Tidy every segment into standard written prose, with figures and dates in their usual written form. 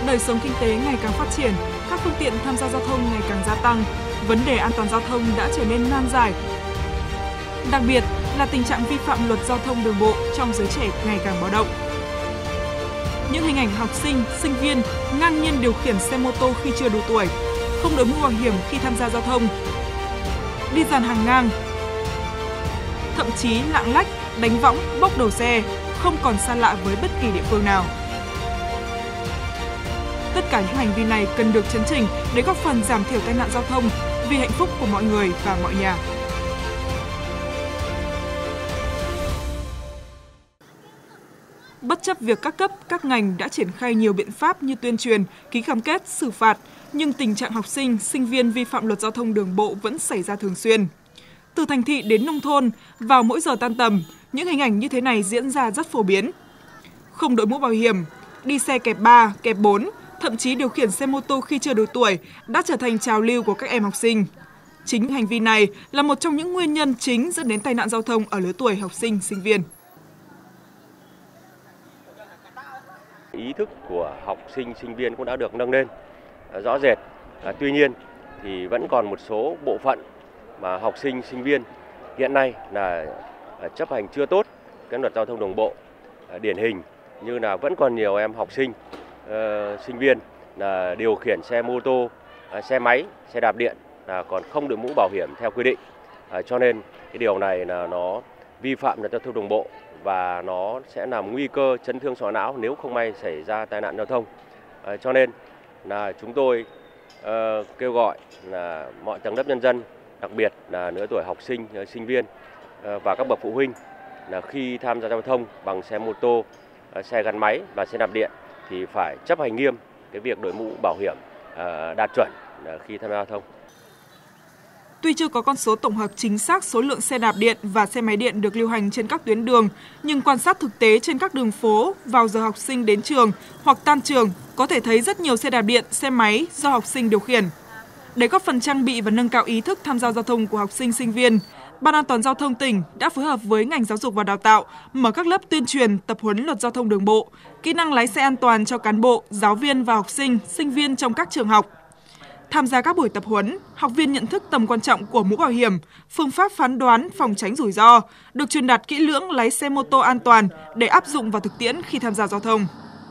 Đời sống kinh tế ngày càng phát triển, các phương tiện tham gia giao thông ngày càng gia tăng, vấn đề an toàn giao thông đã trở nên nan giải. Đặc biệt là tình trạng vi phạm luật giao thông đường bộ trong giới trẻ ngày càng báo động. Những hình ảnh học sinh, sinh viên ngang nhiên điều khiển xe mô tô khi chưa đủ tuổi, không đội mũ bảo hiểm khi tham gia giao thông, đi dàn hàng ngang, thậm chí lạng lách, đánh võng, bốc đầu xe, không còn xa lạ với bất kỳ địa phương nào. Tất cả những hành vi này cần được chấn chỉnh để góp phần giảm thiểu tai nạn giao thông vì hạnh phúc của mọi người và mọi nhà. Bất chấp việc các cấp, các ngành đã triển khai nhiều biện pháp như tuyên truyền, ký cam kết, xử phạt, nhưng tình trạng học sinh, sinh viên vi phạm luật giao thông đường bộ vẫn xảy ra thường xuyên. Từ thành thị đến nông thôn, vào mỗi giờ tan tầm, những hình ảnh như thế này diễn ra rất phổ biến. Không đội mũ bảo hiểm, đi xe kẹp 3, kẹp 4, thậm chí điều khiển xe mô tô khi chưa đủ tuổi đã trở thành trào lưu của các em học sinh. Chính hành vi này là một trong những nguyên nhân chính dẫn đến tai nạn giao thông ở lứa tuổi học sinh, sinh viên. Ý thức của học sinh, sinh viên cũng đã được nâng lên rõ rệt. Tuy nhiên thì vẫn còn một số bộ phận mà học sinh, sinh viên hiện nay là chấp hành chưa tốt cái luật giao thông đường bộ. Điển hình như là vẫn còn nhiều em học sinh, sinh viên là điều khiển xe mô tô, xe máy, xe đạp điện là còn không đội mũ bảo hiểm theo quy định. Cho nên cái điều này là nó vi phạm luật giao thông đường bộ và nó sẽ làm nguy cơ chấn thương sọ não nếu không may xảy ra tai nạn giao thông. Cho nên là chúng tôi kêu gọi là mọi tầng lớp nhân dân, đặc biệt là lứa tuổi học sinh, sinh viên và các bậc phụ huynh là khi tham gia giao thông bằng xe mô tô, xe gắn máy và xe đạp điện thì phải chấp hành nghiêm cái việc đội mũ bảo hiểm đạt chuẩn khi tham gia giao thông. Tuy chưa có con số tổng hợp chính xác số lượng xe đạp điện và xe máy điện được lưu hành trên các tuyến đường, nhưng quan sát thực tế trên các đường phố vào giờ học sinh đến trường hoặc tan trường có thể thấy rất nhiều xe đạp điện, xe máy do học sinh điều khiển. Để góp phần trang bị và nâng cao ý thức tham gia giao thông của học sinh, sinh viên, Ban An toàn giao thông tỉnh đã phối hợp với ngành giáo dục và đào tạo mở các lớp tuyên truyền, tập huấn luật giao thông đường bộ, kỹ năng lái xe an toàn cho cán bộ, giáo viên và học sinh, sinh viên trong các trường học. Tham gia các buổi tập huấn, học viên nhận thức tầm quan trọng của mũ bảo hiểm, phương pháp phán đoán, phòng tránh rủi ro, được truyền đạt kỹ lưỡng lái xe mô tô an toàn để áp dụng vào thực tiễn khi tham gia giao thông.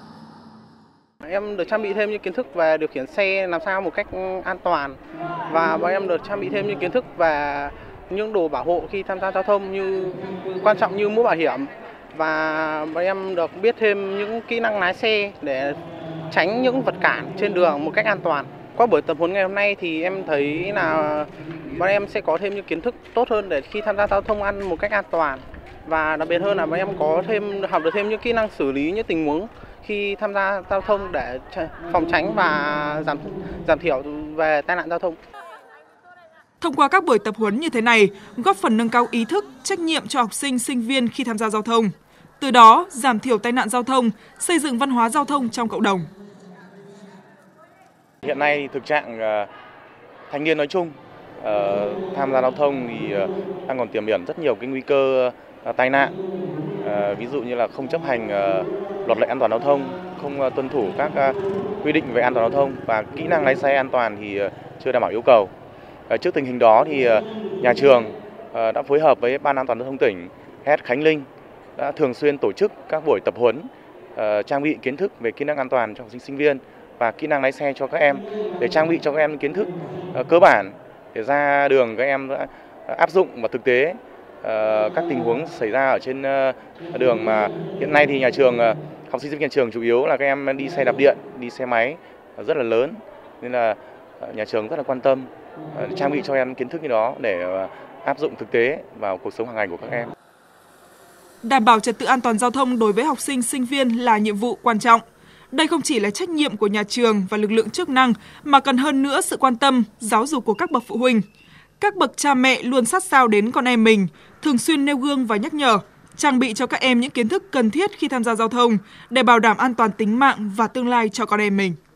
Em được trang bị thêm những kiến thức về điều khiển xe làm sao một cách an toàn và bọn em được trang bị thêm những kiến thức về những đồ bảo hộ khi tham gia giao thông như quan trọng như mũ bảo hiểm và bọn em được biết thêm những kỹ năng lái xe để tránh những vật cản trên đường một cách an toàn. Qua buổi tập huấn ngày hôm nay thì em thấy là bọn em sẽ có thêm những kiến thức tốt hơn để khi tham gia giao thông ăn một cách an toàn và đặc biệt hơn là bọn em có học được thêm những kỹ năng xử lý những tình huống khi tham gia giao thông để phòng tránh và giảm thiểu về tai nạn giao thông. Thông qua các buổi tập huấn như thế này, góp phần nâng cao ý thức, trách nhiệm cho học sinh, sinh viên khi tham gia giao thông. Từ đó, giảm thiểu tai nạn giao thông, xây dựng văn hóa giao thông trong cộng đồng. Hiện nay thực trạng thanh niên nói chung tham gia giao thông thì đang còn tiềm ẩn rất nhiều cái nguy cơ tai nạn. Ví dụ như là không chấp hành luật lệ an toàn giao thông, không tuân thủ các quy định về an toàn giao thông và kỹ năng lái xe an toàn thì chưa đảm bảo yêu cầu. Trước tình hình đó thì nhà trường đã phối hợp với Ban An toàn giao thông tỉnh, HET Khánh Linh đã thường xuyên tổ chức các buổi tập huấn, trang bị kiến thức về kỹ năng an toàn cho học sinh, sinh viên và kỹ năng lái xe cho các em để trang bị cho các em kiến thức cơ bản để ra đường các em đã áp dụng vào thực tế các tình huống xảy ra ở trên đường mà hiện nay thì nhà trường học sinh sinh viên nhà trường chủ yếu là các em đi xe đạp điện, đi xe máy rất là lớn nên là nhà trường rất là quan tâm trang bị cho em kiến thức như đó để áp dụng thực tế vào cuộc sống hàng ngày của các em. Đảm bảo trật tự an toàn giao thông đối với học sinh, sinh viên là nhiệm vụ quan trọng. Đây không chỉ là trách nhiệm của nhà trường và lực lượng chức năng mà cần hơn nữa sự quan tâm, giáo dục của các bậc phụ huynh. Các bậc cha mẹ luôn sát sao đến con em mình, thường xuyên nêu gương và nhắc nhở, trang bị cho các em những kiến thức cần thiết khi tham gia giao thông để bảo đảm an toàn tính mạng và tương lai cho con em mình.